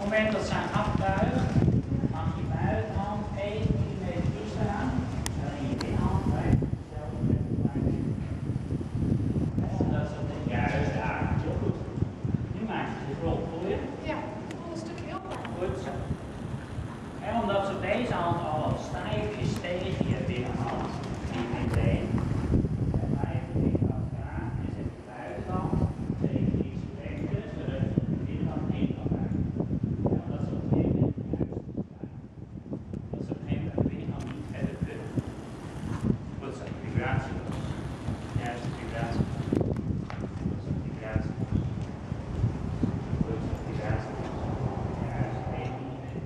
moment dat zij afbuigt, mag je buitenhand 1 millimeter staan. Dan in je binnenhand blijft hetzelfde met de buiten. Dat is op de juiste aard. Heel goed. Nu maak je de grond, voel je? Ja, een stuk heel klein. Goed zo. En omdat ze deze hand al wat stijfjes tegen je binnenhand en meteen blijf je dit afgaan en zet je buitenhand tegen iets lengte, zodat je de binnenhand heen kan buigen. Ja, omdat ze op een gegeven moment juist staan. Dat ze op een gegeven moment de binnenhand niet verder kunnen. Goed zo, vibratie los. Juiste vibratie. Goed zo, vibratie los. Goed zo, vibratie los. Juist 1 millimeter.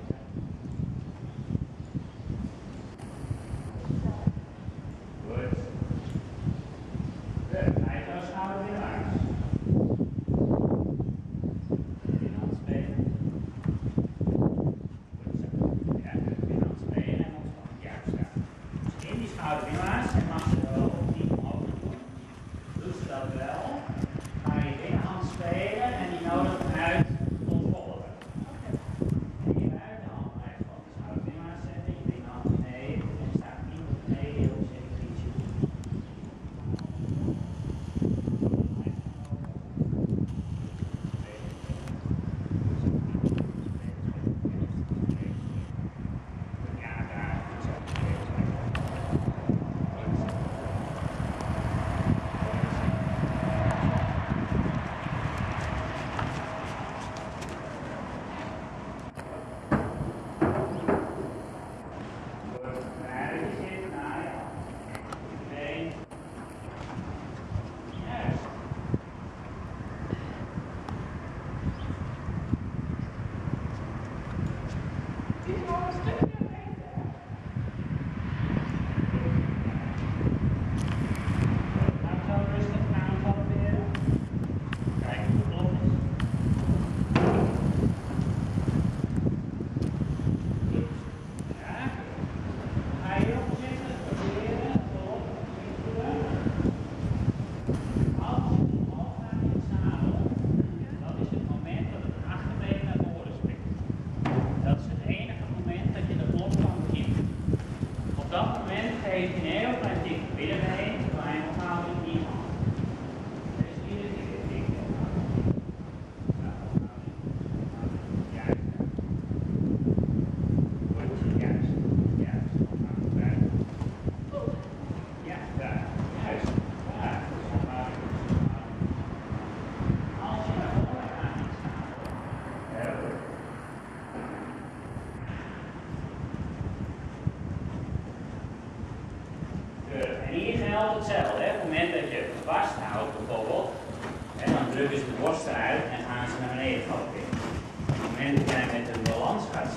Goed. Goed. Hij zou schouder weer langs. Binnenhand spelen. Goed zo. Ja, binnenhand spelen en ontspannen. Juist, ja. Dus in die schouder weer langs en mag je wel op die omhoog doen. Doet ze dat wel, ga je binnenhand spelen en die nodigt uit tot volgen. En je buitenhand blijft van de schouder weer langs zetten, je binnenhand beneden en je staat niet op beneden, heel zeker ietsje doen. Ja, daar. Goed zo. Die is al een stukje beter. Zo rustig aanvallen weer. Kijk hoe het klopt is. Goed. Ja. Ga je heel voorzichtig proberen op als je omhoog gaat in het zadel, dat is het moment dat het achterbeen naar voren springt. Dat is het enige moment dat je erop kan kiezen. Op dat moment geef je een heel klein tikje binnenbeen, maar je houdt het niet aan. Dus iedere keer een tikje. Juist. Goed, juist. Juist. Ja, daar. Juist. Daar. Als je naar voren gaat in het zadel, heel goed. En hier geldt hetzelfde. Hè. Op het moment dat je vasthoudt bijvoorbeeld, en dan drukken ze de borst eruit en gaan ze naar beneden galopperen. Op het moment dat jij met een balans gaat